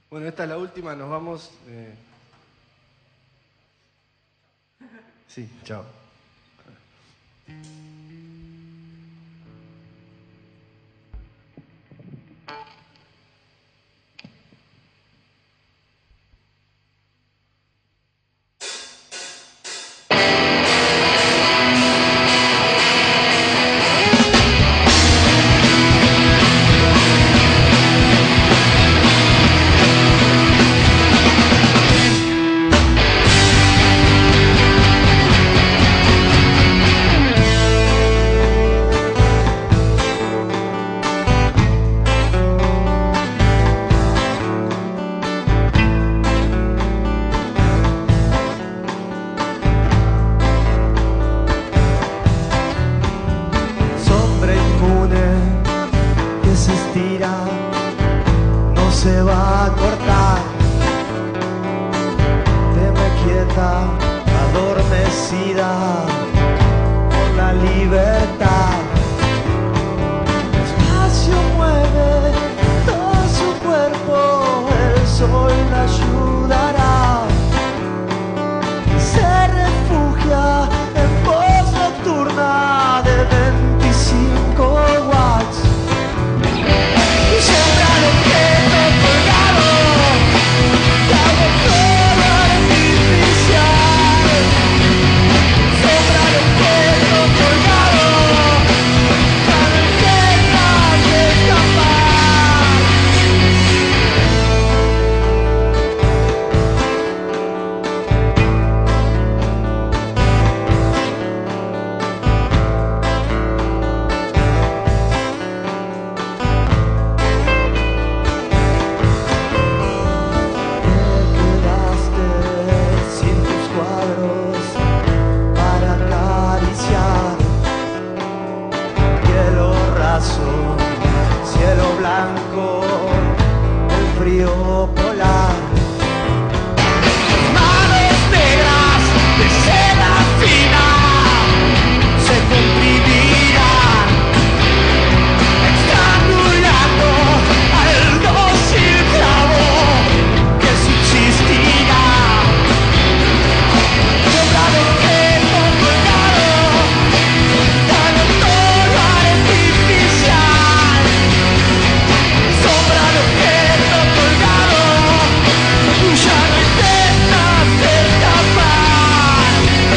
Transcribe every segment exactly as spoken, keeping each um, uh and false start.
Bueno, esta es la última, nos vamos. Eh... Sí, chao. Se va a cortar, teme quieta, adormecida por la libertad. Despacio mueve todo su cuerpo, el sol la ayudará y se refugia en voz nocturna de veinticinco watts. Y sobra el objeto colgado, cabe todo artificial. Sobra el objeto colgado, cada intentas escapar. Cielo blanco, el frío polar. Manos negras de seda fina se comprimirán, estrangulando al dócil clavo que subsistirá. Sobra el objeto colgado, dando todo artificial. Sobra el objeto colgado, ya no intentas escapar.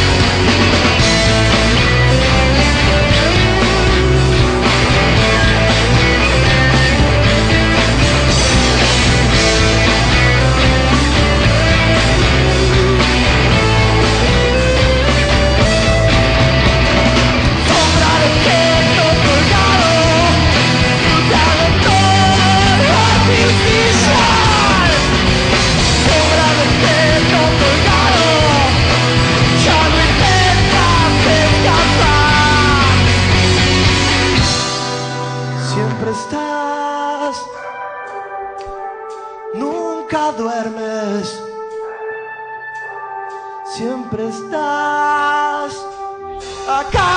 Sobra el objeto colgado, dando todo artificial. Sobra el objeto colgado, ya no intentas escapar. Siempre estás, nunca duermes. Siempre estás acá.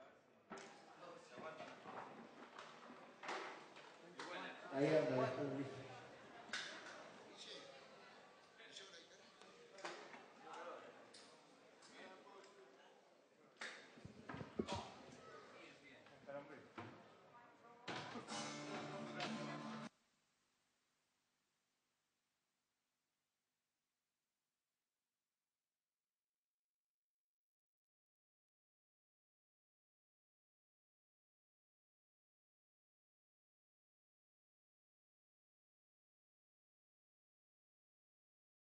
Ahí anda,